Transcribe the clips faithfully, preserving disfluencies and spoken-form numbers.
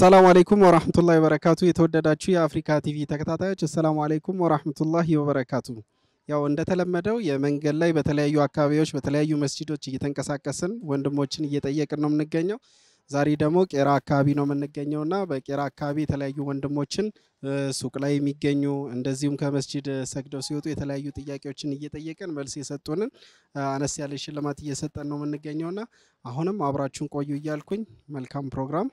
السلام عليكم ورحمة الله وبركاته የተወደዳችሁ የአፍሪካ ቲቪ ተከታታዮች السلام عليكم ورحمة الله وبركاته ያው እንደተለመደው የመንገድ ላይ በተለያዩ አካባቢዎች በተለያዩ መስጂዶች እየተንቀሳቀስን ወንድሞችን እየጠየቅን ነው የምንገኘው ዛሬ ደግሞ ቄራ አካባቢ ነው የምንገኘውና በቄራ አካባቢ የተለያዩ ወንድሞችን ሱቅ ላይ የሚገኙ እንደዚሁም ከመስጂድ ሰግደው ሲወጡ የተለያዩ ጥያቄዎችን እየጠየቅን መልስ የሰጡንን አነስ ያለ ሽልማት እየሰጠን ነው የምንገኘውና አሁንም አብራችሁን ቆዩ እያልኩኝ መልካም ፕሮግራም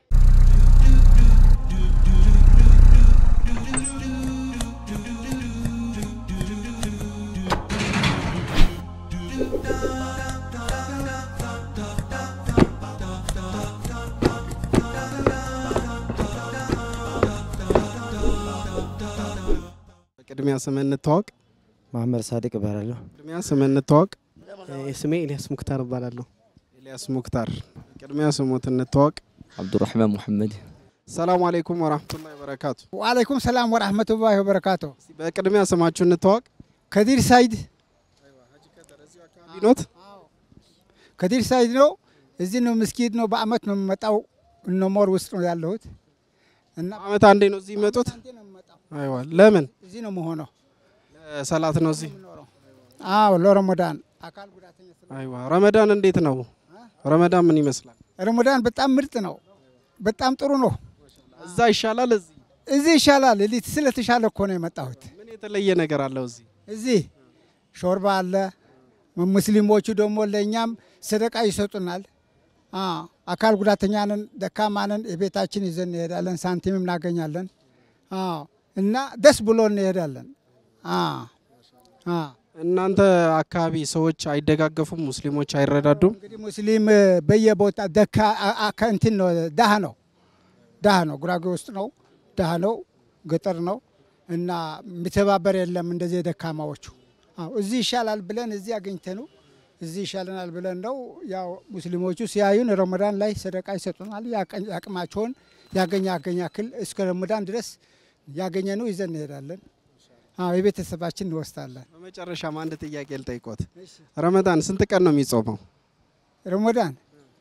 ቅድሚያ ስምን እንተዋወቅ መሐመድ ሳዲቅ እባላለሁ ቅድሚያ ስምን እንተዋወቅ ስሜ ኢልያስ ሙክታር እባላለሁ ኢልያስ ሙክታር ቅድሚያ ስሞት እንተዋወቅ አብዱራህማን መሐመድ ሰላም አለይኩም ወራህመቱላሂ ወበረካቱ ወአለይኩም ሰላም ወራህመቱላሂ ወበረካቱ በቅድሚያ ስማችሁ እንተዋወቅ ከዲር ሳይድ አይዋ ሀጂ ከደር እዚህ አካባቢ ኖት ከዲር ሳይድ ነው እዚህ ነው መስጊድ ነው በአመት ነው መጣው እነሞር ውስጥ ነው ያለሁት እና አመት አንዴ ነው እዚህ መጡት አይዋ ለምን እዚህ ነው መሆነው ሰላት ነው እዚህ አዎ ለረመዳን አካል ጉዳተኛ አይዋ ረመዳን እንዴት ነው ረመዳን ምን ይመስላል ረመዳን በጣም ምርጥ ነው በጣም ጥሩ ነው እዛ ይሻላል እዚህ እዚህ ይሻላል እዚህ ስለተሻለ እኮ ነው የመጣሁት ምን የተለየ ነገር አለው እዚህ እዚህ ሾርባ አለ ሙስሊሞቹ ደግሞ ለኛም ሰደቃ ይሰጡናል አ አካል ጉዳተኛንን ደካማንን የቤታችን ይዘን እንሄዳለን ሳንቲምም እናገኛለን አ እና ደስ ብሎን እንሄዳለን አ አ እናንተ አካባቢ ሰዎች አይደጋገፉም ሙስሊሞች አይረዳዱም እንግዲህ ሙስሊም በየቦታ ደካ አካንቲን ነው ዳህ ነው ዳህ ነው ጉራጌ ውስጥ ነው ዳህ ነው ገጠር ነው እና ምተባበር የለም እንደዚህ ደካማዎቹ አው እዚህ ይሻላል ብለን እዚህ አገኝተነው እዚህ ይሻለናል ብለን ነው ያው ሙስሊሞቹ ሲያዩን ረመዳን ላይ ሰደቃ ይሰጡናል ያቅማቸውን ያገኛ ያገኛ ክል እስከ ረመዳን ድረስ ያገኘነው ይዘን እንሄዳለን አው የቤተሰባችን እንወስዳለን በመጨረሻ አንድ ጥያቄ ልጠይቆት ረመዳን ስንት ቀን ነው የሚጾመው ረመዳን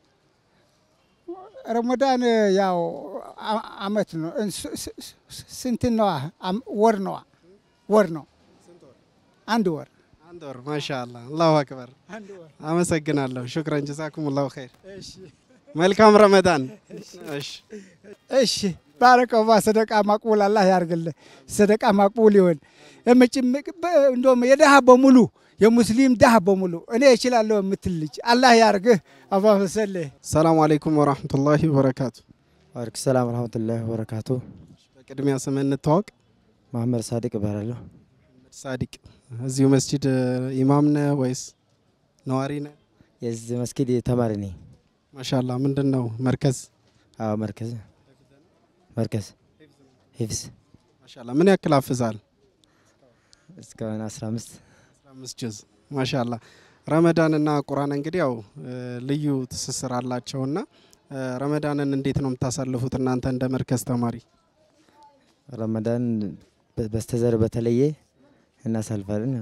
ረመዳን ያው አመት ነው ስንት ነው ወር ነው ወር ነው አንድ ወር አንድ ወር ማሻአላህ አላሁ አክበር አመሰግናለሁ ሹክራን ጀዛኩሙላሁ ኸይር እሺ መልካም ረመዳን እሺ እሺ ባረከው ሰደቃ ማቅቡል አላህ ያርግልህ ሰደቃ ማቅቡል ይሁን እምጭም እንደውም የደሃ በሙሉ የሙስሊም ደሃ በሙሉ እኔ እችላለሁ የምትልጅ አላህ ያርግህ አላህ ወሰለ ሰላም አለይኩም ወራህመቱላሂ ወበረካቱ ወአለይኩም ሰላም ወራህመቱላሂ ወበረካቱ በቅድሚያ ስምን እንተዋወቅ መሐመድ ሳዲቅ እባላለሁ ሳዲቅ እዚሁ መስጂድ ኢማም ነህ ወይስ ነዋሪ ነህ የዚህ መስጊድ ተማሪ ነኝ ማሻአላህ ምንድነው መርከዝ አዎ መርከዝ መርከዝ ሂፍዝ ማሻአላህ ምን ያክል አፍዛል እስከ አስራ አምስት አስራ አምስት ጁዝ ማሻአላህ ረመዳንና ቁርአን እንግዲህ ያው ልዩ ትስስር አላቸውና ረመዳንን እንዴት ነው የምታሳልፉት እናንተ እንደ መርከዝ ተማሪ ረመዳን በስተዘር በተለየ እናሳልፋለን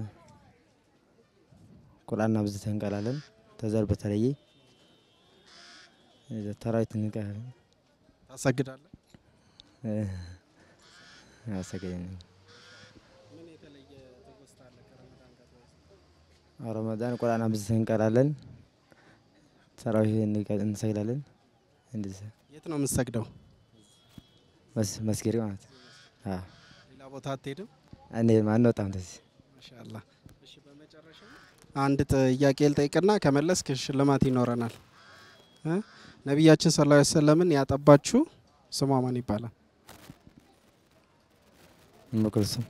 ቁርአን አብዝተን እንቀራለን ተዘር በተለየ ተራዊት እንቀራለን ታሰግዳለህ አሰገደን ምን የተለየ ተወስታለ ከረመዳን ጋር ረመዳን ቁርአን አብዝተን እንቀራለን ተራዊት እንሰግዳለን እንደዚህ የት ነው የምትሰግደው መስጊድ ማለት አዎ ሌላ ቦታ አትሄድም እኔ ማን ነው ታንተስ ማሻአላህ እሺ በመጨረሻ አንድ ጥያቄ ልጠይቅና ከመለስክ ሽልማት ይኖረናል እ ነብያችን ሰለላሁ ዐለይሂ ወሰለምን ያጠባችሁ ስሟ ማን ይባላል መክልሱም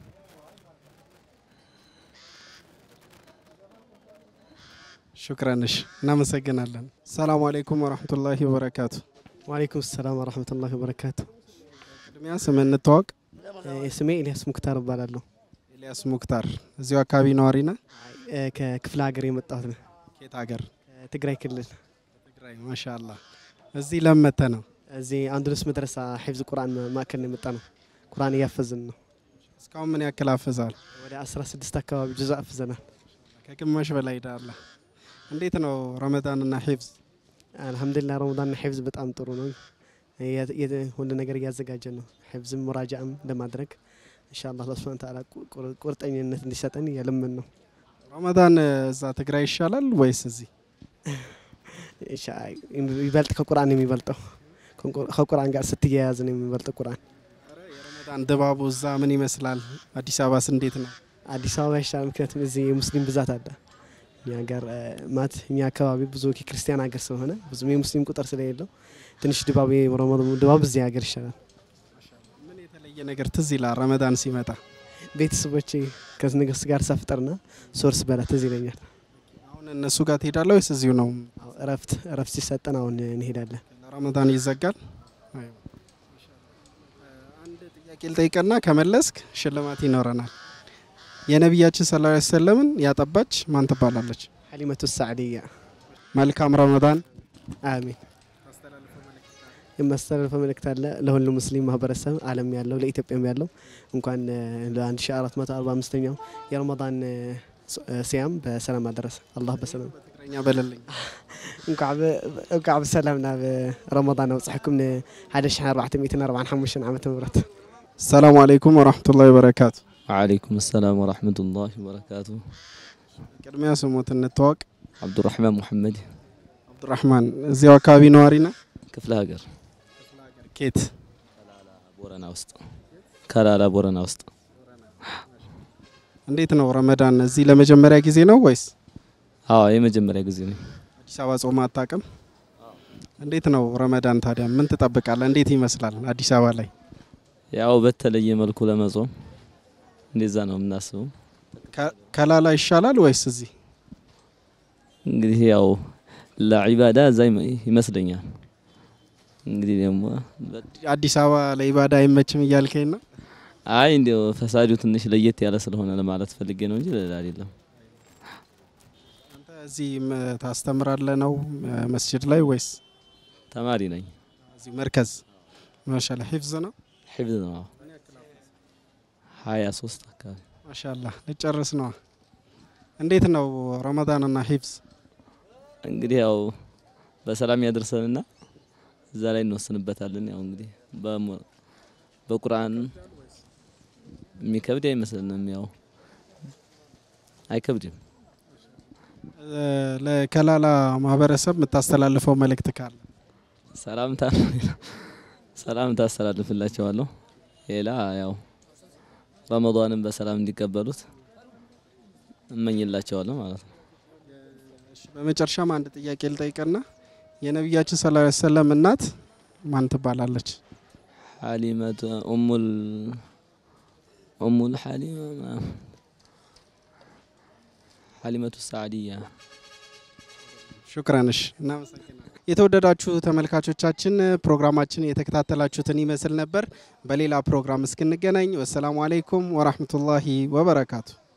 ሹክራንሽ እናመሰግናለን ሰላም አለይኩም ወራህመቱላሂ ወበረካቱ ወአለይኩም ሰላም ወራህመቱላሂ ወበረካቱ ቅድሚያ ስምን እንተዋወቅ ስሜ ኢልያስ ሙክታር እባላለሁ ኢልያስ ሙክታር እዚሁ አካባቢ ነዋሪ ነህ ከክፍለ ሀገር የመጣሁት ነኝ ከየት ሀገር ትግራይ ክልል ትግራይ ማሻአላህ እዚህ ለመተ ነው እዚህ አንዱስ መድረሳ ሒፍዝ ቁርአን ማከል ነው የመጣነው ቁርአን ያፈዝን ነው እስካሁን ምን ያክል አፈዛል ወደ አስራ ስድስት አካባቢ ጁዝ አፈዘናል ከግማሽ በላይ ዳላ እንዴት ነው ረመዳንና ሒፍዝ الحمد لله رمضان حفظ በጣም ጥሩ ነው ሁሉ ነገር እያዘጋጀን ነው حفظም ሙራጃም ለማድረግ ኢንሻአላህ አላህ Subhanahu Ta'ala ቁርጠኝነት እንዲሰጠን እየለመን ነው ረመዳን እዛ ትግራይ ይሻላል ወይስ እዚህ ይበልጥ ከቁርአን የሚበልጠው ከቁርአን ጋር ስትያያዝ ነው የሚበልጠው ቁርአን የረመዳን ድባቡ እዛ ምን ይመስላል አዲስ አበባስ እንዴት ነው አዲስ አበባ ይሻላል ምክንያቱም እዚህ የሙስሊም ብዛት አለ እኛ ጋር ማት እኛ አካባቢ ብዙ ክርስቲያን ሀገር ስለሆነ ብዙ የሙስሊም ቁጥር ስለሌለው ትንሽ ድባብ የረመዳን ድባብ እዚህ ሀገር ይሻላል ምን የተለየ ነገር ትዝ ይላል ረመዳን ሲመጣ ቤተሰቦቼ ከዝንግስ ጋር ሳፍጠርና ሶርስ በላ ትዝ ይለኛል አሁን እነሱ ጋር ትሄዳለህ ወይስ እዚሁ ነው እረፍት እረፍት ሲሰጠን አሁን እንሄዳለን ረመዳን ይዘጋል አይው አንድ ጥያቄ ልጠይቅና ከመለስክ ሽልማት ይኖረናል የነብያችን ሰለላሁ ዐለይሂ ወሰለም ያጠባች ማን ትባላለች ሐሊመቱ ሰዓዲያ መልካም ረመዳን አሚን የማስተላለፈው መልእክት አለ ለሁሉ ሙስሊም ማህበረሰብ ዓለም ያለው ለኢትዮጵያም ያለው እንኳን ለ1445ኛው የረመዳን ሲያም በሰላም አደረሰ አላህ በሰላም በትግረኛ በለልኝ እንኳን እንኳን በሰላምና በረመዳን ወጽሕኩም ለ ألف وأربعمائة وخمسة وأربعين ዓመተ ምህረት ሰላም አለይኩም ወራህመቱላሂ ወበረካቱ وعليكم السلام ورحمة الله وبركاته ቅድሚያ ስሞት እንተዋወቅ عبد الرحمن محمد عبد الرحمن እዚያው አካባቢ ነዋሪና ክፍለ ሀገር ኬት ከላላ ቦረና ውስጥ ከላላ ቦረና ውስጥ እንዴት ነው ረመዳን እዚህ ለመጀመሪያ ጊዜ ነው ወይስ አዎ የመጀመሪያ ጊዜ ነው አዲስ አበባ ጾም አታውቅም እንዴት ነው ረመዳን ታዲያ ምን ትጠብቃለህ እንዴት ይመስላል አዲስ አበባ ላይ ያው በተለየ መልኩ ለመጾም እንደዛ ነው የምናስበው ከላላ ይሻላል ወይስ እዚህ እንግዲህ ያው ለዒባዳ ዛይ ይመስለኛል እንግዲህ ደግሞ አዲስ አበባ ለዒባዳ አይመችም እያልከኝ ነው አይ እንደው ፈሳዱ ትንሽ ለየት ያለ ስለሆነ ለማለት ፈልጌ ነው እንጂ ለላ አይደለም አንተ እዚህ ታስተምራለህ ነው መስጂድ ላይ ወይስ ተማሪ ነኝ እዚህ መርከዝ ማሻአላ ሒፍዝ ነው ሒፍዝ ነው ሃያ ሶስት አካባቢ ማሻአላ ልጨርስ ነው እንዴት ነው ረመዳንና ሒፍዝ እንግዲህ ያው በሰላም ያደርሰንና እዛ ላይ እንወስንበታለን ያው እንግዲህ በቁርአን የሚከብድ አይመስልንም ያው አይከብድም ለከላላ ማህበረሰብ የምታስተላልፈው መልእክት ካለ ሰላምታ ሰላምታ አስተላልፍላቸዋለሁ ሌላ ያው ረመዳንን በሰላም እንዲቀበሉት እመኝላቸዋለሁ ማለት ነው እሺ በመጨረሻም አንድ ጥያቄ ልጠይቅና የነብያችን ሰለላሁ ዐለይሂ ወሰለም እናት ማን ትባላለች ሐሊመቱ ኡሙል ኡሙል ሐሊማ ሐሊመቱ ሰዓዲያ ሹክራንሽ እናመሰግናለን የተወደዳችሁ ተመልካቾቻችን ፕሮግራማችን የተከታተላችሁትን ይመስል ነበር በሌላ ፕሮግራም እስክንገናኝ ወሰላሙ አለይኩም ወራህመቱላሂ ወበረካቱ